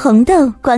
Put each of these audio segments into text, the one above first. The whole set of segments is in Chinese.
红豆广。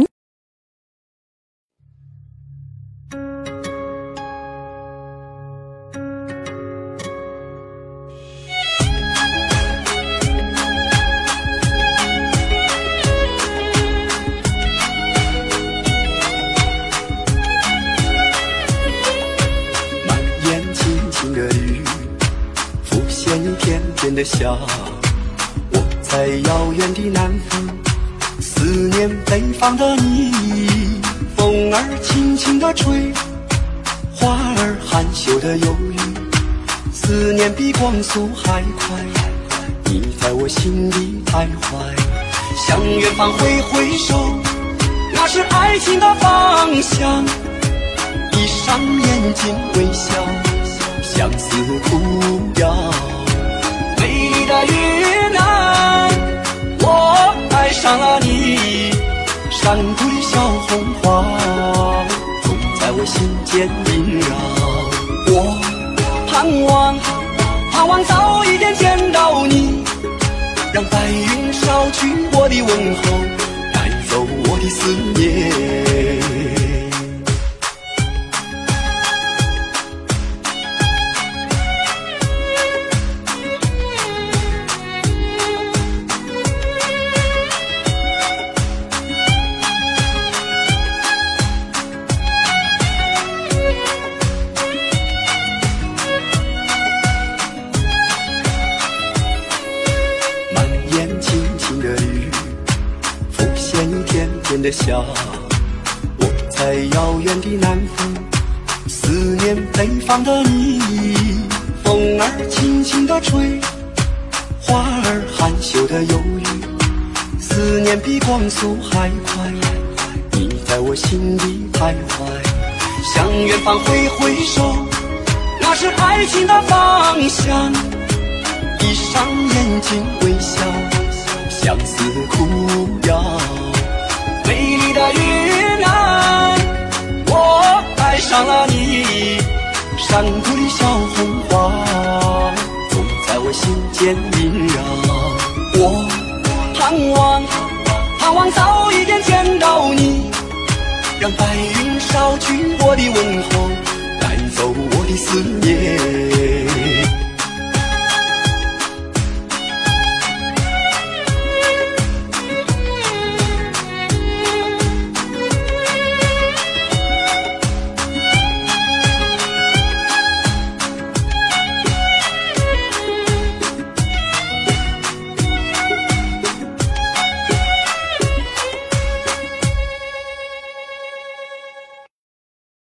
满眼轻轻的雨，浮现一片片的笑。我在遥远的南方，思念北方的你。风儿轻轻地吹，花儿含羞的忧郁，思念比光速还快，你在我心里徘徊。向远方挥挥手，那是爱情的方向。闭上眼睛微笑，相思苦药。美丽的云南，我爱上了你。山谷里小红花，总在我心间萦绕。我盼望早一点见到你，让白云捎去我的问候，带走我的思念。的笑，我在遥远的南方，思念北方的你。风儿轻轻地吹，花儿含羞的忧郁，思念比光速还快，你在我心里徘徊。向远方挥挥手，那是爱情的方向。闭上眼睛微笑，相思苦药。美丽的云南，我爱上了你。山谷里小红花，总在我心间萦绕。我盼望早一点见到你，让白云捎去我的问候，带走我的思念。